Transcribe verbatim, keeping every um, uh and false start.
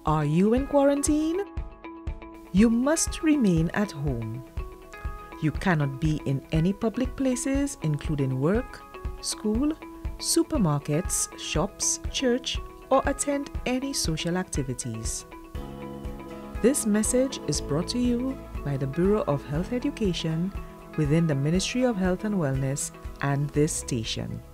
Are you in quarantine? You must remain at home. You cannot be in any public places, including work, school, supermarkets, shops, church, or attend any social activities. This message is brought to you by the Bureau of Health Education within the Ministry of Health and Wellness and this station.